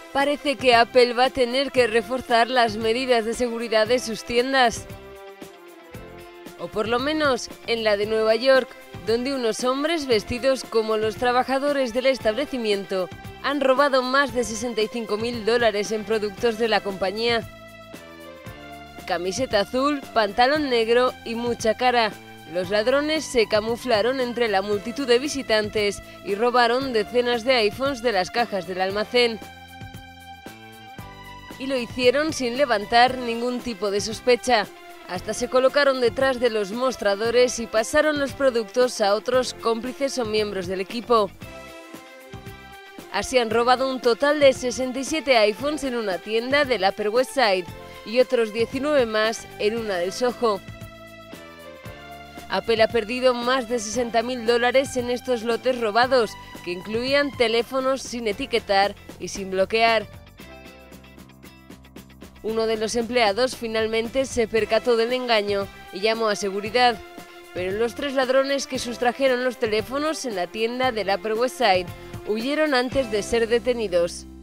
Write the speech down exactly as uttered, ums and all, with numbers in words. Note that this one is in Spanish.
Parece que Apple va a tener que reforzar las medidas de seguridad de sus tiendas. O por lo menos en la de Nueva York, donde unos hombres vestidos como los trabajadores del establecimiento han robado más de sesenta y cinco mil dólares en productos de la compañía. Camiseta azul, pantalón negro y mucha cara. Los ladrones se camuflaron entre la multitud de visitantes y robaron decenas de iPhones de las cajas del almacén. Y lo hicieron sin levantar ningún tipo de sospecha. Hasta se colocaron detrás de los mostradores y pasaron los productos a otros cómplices o miembros del equipo. Así han robado un total de sesenta y siete iPhones en una tienda del Upper West Side y otros diecinueve más en una del Soho. Apple ha perdido más de sesenta mil dólares en estos lotes robados, que incluían teléfonos sin etiquetar y sin bloquear. Uno de los empleados finalmente se percató del engaño y llamó a seguridad, pero los tres ladrones que sustrajeron los teléfonos en la tienda del Upper West Side huyeron antes de ser detenidos.